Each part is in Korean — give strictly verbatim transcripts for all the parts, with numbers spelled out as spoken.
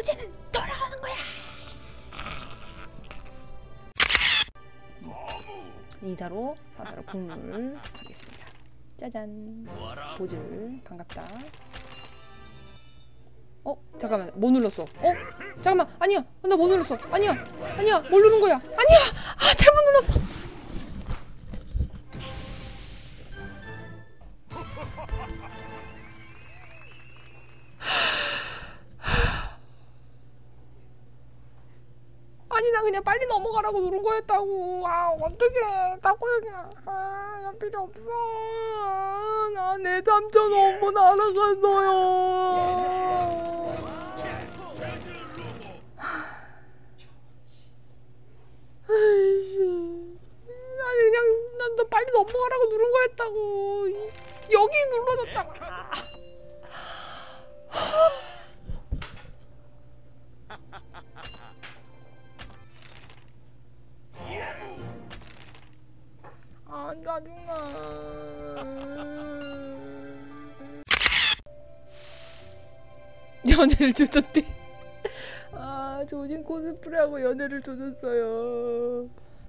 호재는 돌아오는 거야. 이사로 사사로 국룰 하겠습니다. 짜잔. 보줄 반갑다. 어? 잠깐만 뭐 눌렀어? 어? 잠깐만 아니야 나 뭐 눌렀어? 아니야 아니야 뭘 누른 거야? 아니야 아 잘못 눌렀어. 아니 나 그냥 빨리 넘어가라고 누른 거였다고. 아 어떡해 닭고양이야. 아 나 필요 없어. 나 내 삼촌 너무 날아갔어요. 아이씨 아니 그냥 난 너 빨리 넘어가라고 누른 거였다고. 여기 눌러졌잖아. 아 짜증나. 연애를 조졌대. 아 조진 코스프레하고 연애를 조졌어요.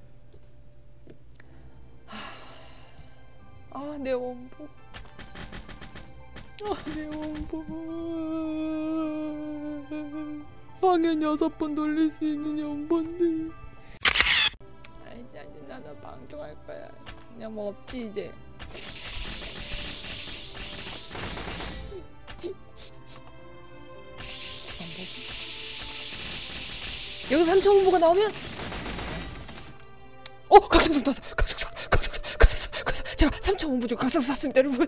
아 내 원복. 아 내 원복. 방에 여섯 번 돌릴 수 있는 연번들. 아이 짜증나. 나 방종할 거야. 그냥 뭐 없지 이제. 여기서 삼천 홍보가 나오면 어! 각성성 나왔어! 각성성! 각성성! 각성성! 각성성! 제가 삼천 홍보 중 각성성 샀습니다 여러분.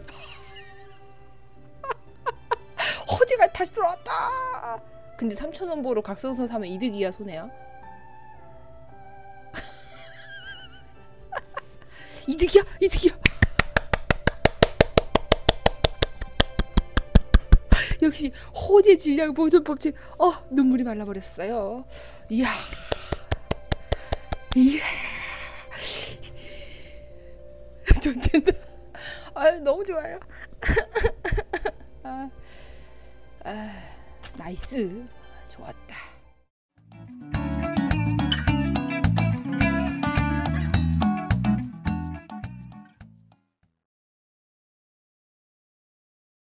허지가 다시 돌아왔다. 근데 삼천 홍보로 각성성 사면 이득이야 손해야? 이득이야! 이득이야! 역시 호재 질량 보존 법칙. 어 눈물이 말라버렸어요. 이야 이야 좋댄다. 아유 너무 좋아요. 아, 아 나이스 좋았다.